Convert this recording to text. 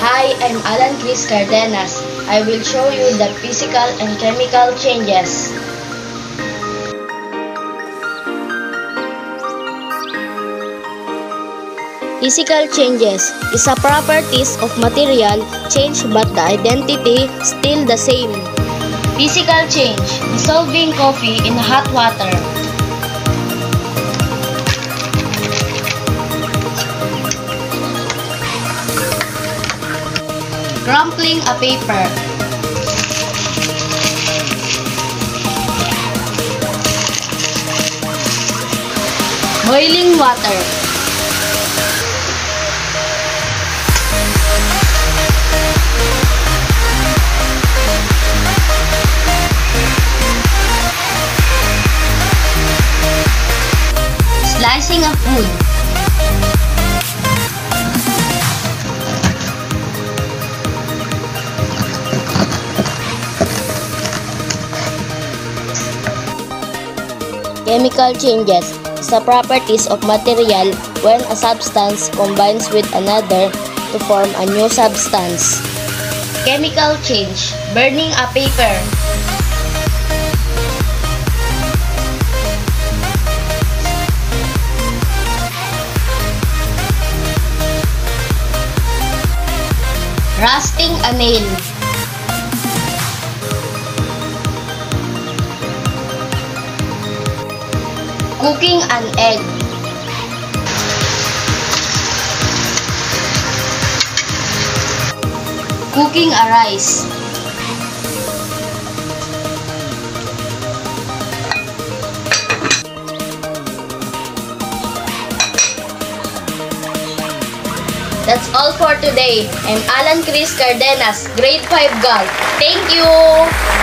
Hi, I'm Alan Chris Cardenas. I will show you the physical and chemical changes. Physical changes is a properties of material change but the identity still the same. Physical change, dissolving coffee in hot water. Crumpling a paper. Boiling water. Slicing of food. Chemical changes is the properties of material when a substance combines with another to form a new substance. Chemical change, burning a paper. Rusting a nail. Cooking an egg. Cooking a rice. That's all for today. I'm Alan Chris Cardenas, Grade 5 Gal. Thank you!